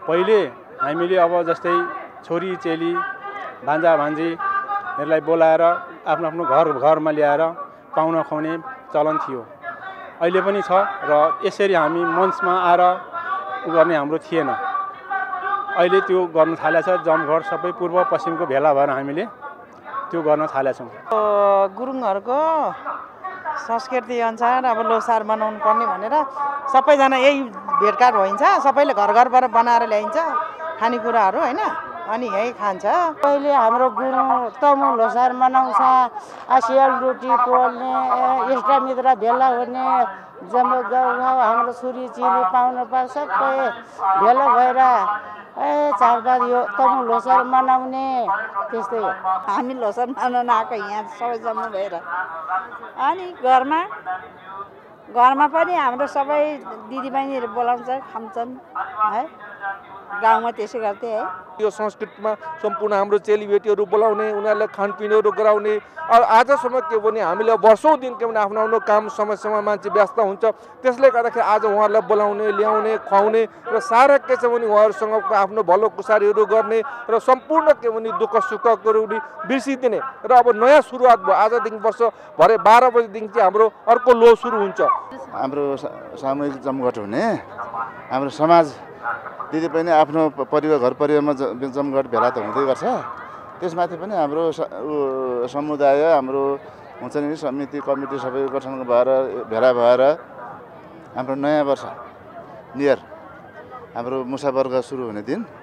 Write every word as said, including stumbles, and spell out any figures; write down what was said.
पहिले हामीले अब जस्तै छोरी चेली भान्जा भान्जीहरूलाई बोलाएर आफ्नो आफ्नो घर घरमा ल्याएर पाहुना खुवाउने चलन थियो। अहिले पनि छ र यसरी हामी मञ्चमा आएर उ गर्ने हाम्रो थिएन। अहिले त्यो गर्न थालेछ। जमघट सबै पूर्व पश्चिमको भेला भएर हामीले त्यो गर्न थालेछौँ। गुरुङहरूको संस्कृति अनुसार अब लोसार मनाउनु पर्ने भनेर सबैजना यही भेटघाट हुन्छ। सबैले घर घरबाट बनाएर ल्याइन्छ खानेकुराहरू होइन, अनि यही खान्छ। पहिले हाम्रो गुरु तमु लोसार मनाउँछ, सियाल रोटी पोल्ने, इष्टमित्र भेला हुने, जम्मै गाउँगाउँ हाम्रो छोरी चेली पाहुना पात सबै भेला भएर ए चाडबाड यो तमु लोसार मनाउने त्यस्तै हो। हामी लोसार मनाउन आएको यहाँ सबै जम्मा भएर, अनि घरमा घरमा पनि हाम्रो सबै दिदीबहिनीहरू बोलाउँछ, खान्छन् है। गाउँमा त्यसै गर्थे है। यो संस्कृतिमा सम्पूर्ण हाम्रो चेलीबेटीहरू बोलाउने, उनीहरूलाई खानपिनहरू गराउने। आजसम्म के भने हामीले वर्षौँ दिन के भने आफ्नो आफ्नो काम समस्यामा मान्छे व्यस्त हुन्छ। त्यसले गर्दाखेरि आज उहाँहरूलाई बोलाउने, ल्याउने, खुवाउने र सारा के छ भने उहाँहरूसँग आफ्नो भलो कुसारीहरू गर्ने र सम्पूर्ण के भने दुःख सुखहरू बिर्सिदिने। र अब नयाँ सुरुवात भयो। आजदेखि वर्ष भरे बाह्र बजीदेखि चाहिँ हाम्रो अर्को लो सुरु हुन्छ। हाम्रो सामूहिक जमघट हुने, हाम्रो समाज दिदी पनि आफ्नो परिवार घर परिवारमा जमघट भेला त हुँदै गर्छ। त्यसमाथि पनि हाम्रो समुदाय हाम्रो हुन्छ नि समिति कमिटी सबै गठन भएर भेला भएर हाम्रो नयाँ वर्ष नियर हाम्रो मुसावर्ग सुरु हुने दिन